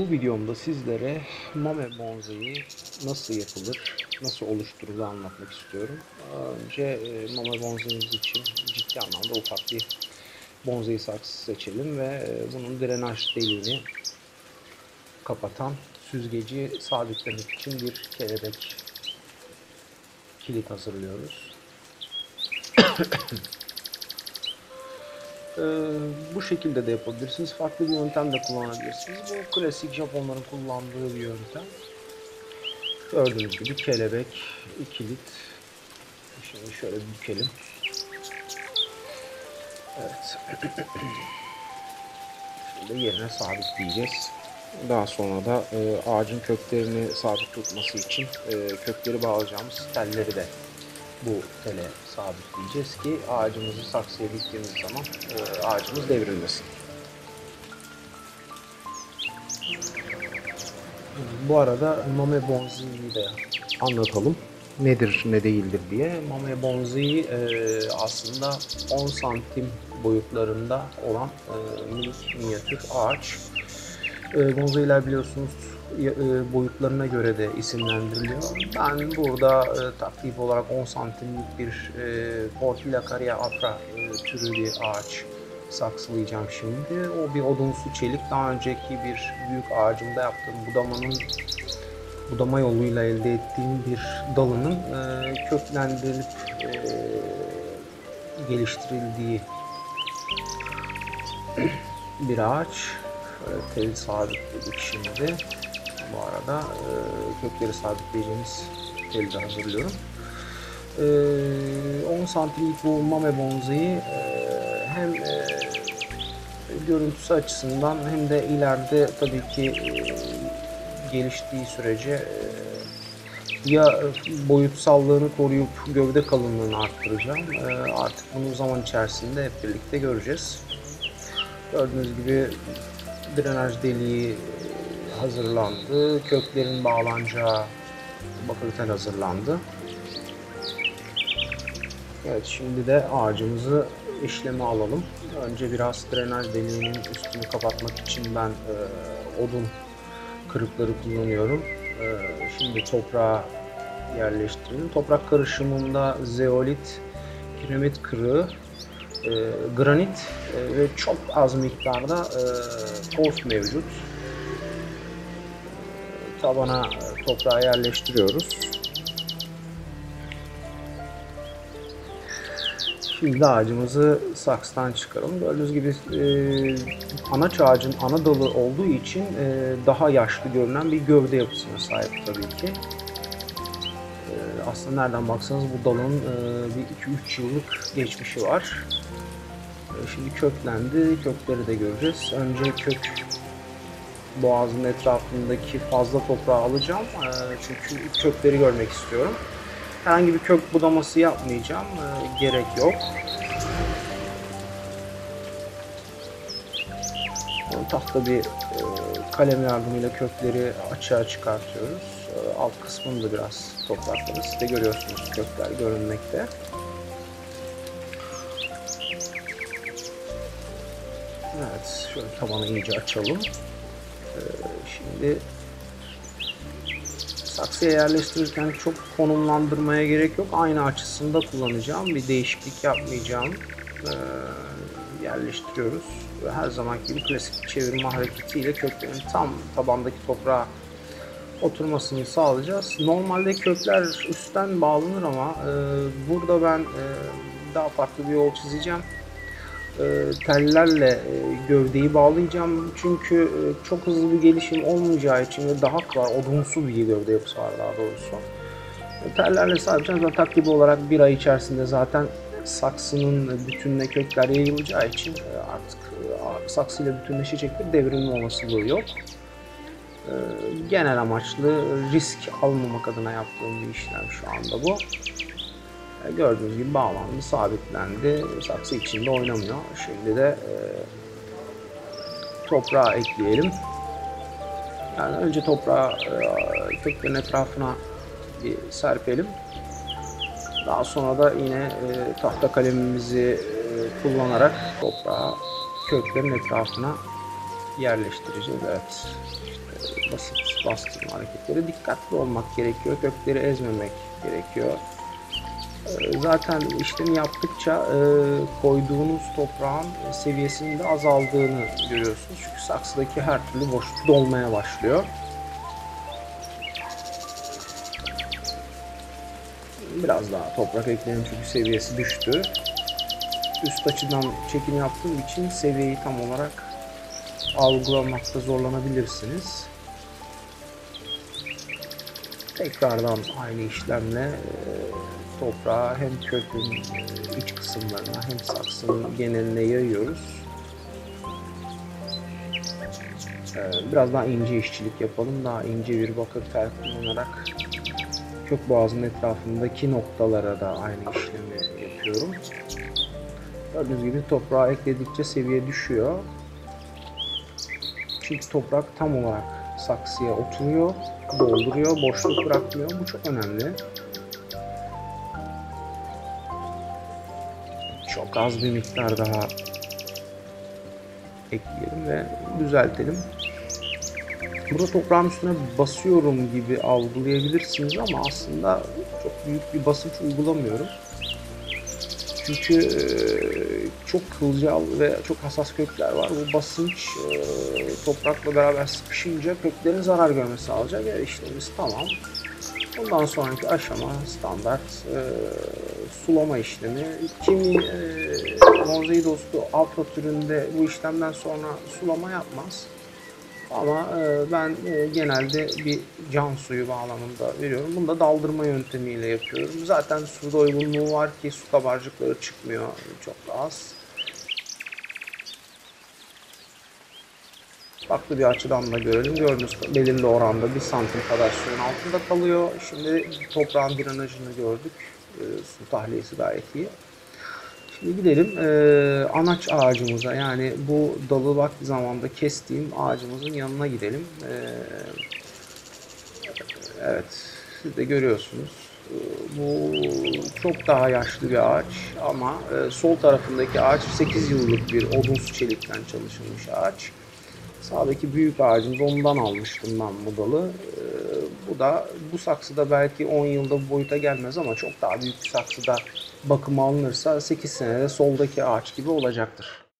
Bu videomda sizlere mame bonsai'yi nasıl yapılır, nasıl oluşturulur anlatmak istiyorum. Önce mame bonsai'miz için ciddi anlamda ufak bir bonsai saksısı seçelim ve bunun drenaj deliğini kapatan süzgeci sabitlemek için bir kelebek kilit hazırlıyoruz. Bu şekilde de yapabilirsiniz. Farklı bir yöntem de kullanabilirsiniz. Bu klasik Japonların kullandığı bir yöntem. Gördüğünüz gibi kelebek, kilit. Şimdi şöyle bükelim. Evet. Şimdi yerine sabitleyeceğiz. Daha sonra da ağacın köklerini sabit tutması için kökleri bağlayacağımız telleri de bu tele sabitleyeceğiz ki ağacımızı saksıya diktiğimiz zaman ağacımız devrilmesin. Bu arada mame bonsai'yi de anlatalım. Nedir ne değildir diye. Mame bonsai aslında 10 santim boyutlarında olan minik minyatür ağaç. Bonsai'ler biliyorsunuz boyutlarına göre de isimlendiriliyor. Ben burada takribi olarak 10 santimlik bir Portulacaria afra türü bir ağaç saksılayacağım şimdi. O bir odunsu çelik. Daha önceki bir büyük ağacımda yaptığım budama yoluyla elde ettiğim bir dalının köklendirilip geliştirildiği bir ağaç. Teli sabitledik şimdi. Bu arada kökleri sabitleyeceğimiz teli de hazırlıyorum. 10 santimlik bu mame bonsai hem görüntüsü açısından hem de ileride tabii ki geliştiği sürece ya boyutsallığını koruyup gövde kalınlığını arttıracağım. Artık bunu zaman içerisinde hep birlikte göreceğiz. Gördüğünüz gibi drenaj deliği hazırlandı. Köklerin bağlanacağı bakır tel hazırlandı. Evet, şimdi de ağacımızı işleme alalım. Önce biraz drenaj deliğinin üstünü kapatmak için ben odun kırıkları kullanıyorum. Şimdi toprağa yerleştirelim. Toprak karışımında zeolit, kiremit kırığı, granit ve çok az miktarda toz mevcut. Tabana toprağı yerleştiriyoruz. Şimdi ağacımızı saksıdan çıkaralım. Gördüğünüz gibi anaç ağacın ana dalı olduğu için daha yaşlı görünen bir gövde yapısına sahip tabii ki. Aslında nereden baksanız bu dalın bir 2-3 yıllık geçmişi var. Şimdi köklendi. Kökleri de göreceğiz. Önce kök boğazının etrafındaki fazla toprağı alacağım. Çünkü kökleri görmek istiyorum. Herhangi bir kök budaması yapmayacağım. Gerek yok. Tahta bir kalem yardımıyla kökleri açığa çıkartıyoruz. Alt kısmını da biraz toprakladık. Siz de görüyorsunuz, kökler görünmekte. Evet, şöyle tabanı iyice açalım. Şimdi saksıya yerleştirirken çok konumlandırmaya gerek yok. Aynı açısında kullanacağım. Bir değişiklik yapmayacağım. Yerleştiriyoruz. Ve her zamanki gibi klasik çevirme hareketiyle köklerin tam tabandaki toprağa oturmasını sağlayacağız. Normalde kökler üstten bağlanır ama burada ben daha farklı bir yol çizeceğim. Tellerle gövdeyi bağlayacağım çünkü çok hızlı bir gelişim olmayacağı için ve daha odunsu bir gövde yapısı var daha doğrusu. Tellerle sabitleyeceğim. Takribi olarak bir ay içerisinde zaten saksının bütününe kökler yayılacağı için artık saksıyla bütünleşecek bir devrilme olasılığı yok. Genel amaçlı risk almamak adına yaptığım bir işlem şu anda bu. Gördüğünüz gibi bağlandı, sabitlendi. Saksı içinde oynamıyor. Şimdi de toprağı ekleyelim. Yani önce toprağı köklerin etrafına bir serpelim. Daha sonra da yine tahta kalemimizi kullanarak toprağı köklerin etrafına yerleştireceğiz. Evet. İşte basit bastırma hareketleri. Dikkatli olmak gerekiyor. Kökleri ezmemek gerekiyor. Zaten işlemi yaptıkça koyduğunuz toprağın seviyesinin de azaldığını görüyorsunuz. Çünkü saksıdaki her türlü boşluk dolmaya başlıyor. Biraz daha toprak ekleyelim çünkü seviyesi düştü. Üst açıdan çekim yaptığım için seviyeyi tam olarak algılamakta zorlanabilirsiniz. Tekrardan aynı işlemle toprağı hem kökün iç kısımlarına hem saksının geneline yayıyoruz. Biraz daha ince işçilik yapalım. Daha ince bir bakır tel kullanarak kök boğazının etrafındaki noktalara da aynı işlemi yapıyorum. Gördüğünüz gibi toprağı ekledikçe seviye düşüyor. Çünkü toprak tam olarak saksıya oturuyor, dolduruyor, boşluk bırakmıyor. Bu çok önemli. Çok az bir miktar daha ekleyelim ve düzeltelim. Burada toprağın üstüne basıyorum gibi algılayabilirsiniz ama aslında çok büyük bir basınç uygulamıyorum. Çünkü çok kılcal ve çok hassas kökler var. Bu basınç toprakla beraber sıkışınca köklerin zarar görmesi sağlayacak. İşlemimiz tamam. Ondan sonraki aşama standart sulama işlemi. Kimi bonsai dostu alfa türünde bu işlemden sonra sulama yapmaz. Ama ben genelde bir can suyu bağlamında veriyorum. Bunu da daldırma yöntemiyle yapıyorum. Zaten su doygunluğu var ki su kabarcıkları çıkmıyor çok az. Farklı bir açıdan da görelim. Gördüğünüz belirli oranda 1 santim kadar suyun altında kalıyor. Şimdi toprağın drenajını gördük. Su tahliyesi gayet iyi. Şimdi gidelim anaç ağacımıza, yani bu dalı vakti zamanda kestiğim ağacımızın yanına gidelim. Evet, siz de görüyorsunuz. Bu çok daha yaşlı bir ağaç ama sol tarafındaki ağaç 8 yıllık bir odunsu çelikten çalışılmış ağaç. Sağdaki büyük ağacımız, ondan almıştım ben bu dalı. Bu da bu saksıda belki 10 yılda bu boyuta gelmez ama çok daha büyük bir saksıda bakıma alınırsa 8 senede soldaki ağaç gibi olacaktır.